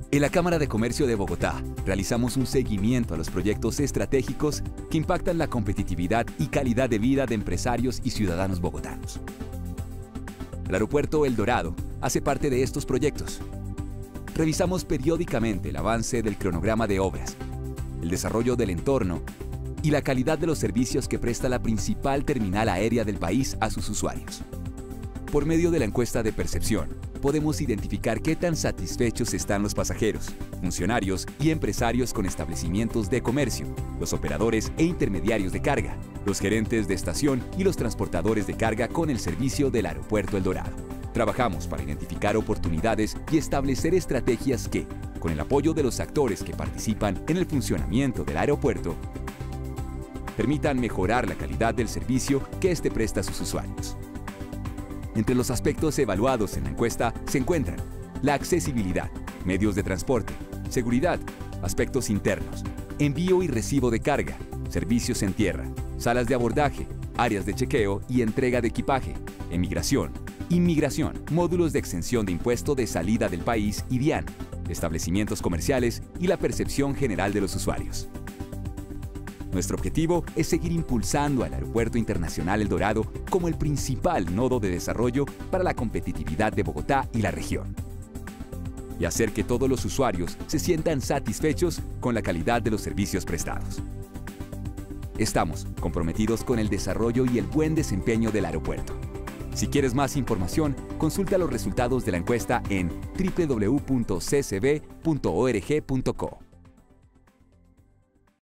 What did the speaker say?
En la Cámara de Comercio de Bogotá, realizamos un seguimiento a los proyectos estratégicos que impactan la competitividad y calidad de vida de empresarios y ciudadanos bogotanos. El Aeropuerto El Dorado hace parte de estos proyectos. Revisamos periódicamente el avance del cronograma de obras, el desarrollo del entorno y la calidad de los servicios que presta la principal terminal aérea del país a sus usuarios. Por medio de la encuesta de percepción, podemos identificar qué tan satisfechos están los pasajeros, funcionarios y empresarios con establecimientos de comercio, los operadores e intermediarios de carga, los gerentes de estación y los transportadores de carga con el servicio del Aeropuerto El Dorado. Trabajamos para identificar oportunidades y establecer estrategias que, con el apoyo de los actores que participan en el funcionamiento del aeropuerto, permitan mejorar la calidad del servicio que éste presta a sus usuarios. Entre los aspectos evaluados en la encuesta se encuentran la accesibilidad, medios de transporte, seguridad, aspectos internos, envío y recibo de carga, servicios en tierra, salas de abordaje, áreas de chequeo y entrega de equipaje, emigración, inmigración, módulos de exención de impuesto de salida del país y DIAN, establecimientos comerciales y la percepción general de los usuarios. Nuestro objetivo es seguir impulsando al Aeropuerto Internacional El Dorado como el principal nodo de desarrollo para la competitividad de Bogotá y la región, y hacer que todos los usuarios se sientan satisfechos con la calidad de los servicios prestados. Estamos comprometidos con el desarrollo y el buen desempeño del aeropuerto. Si quieres más información, consulta los resultados de la encuesta en www.ccb.org.co.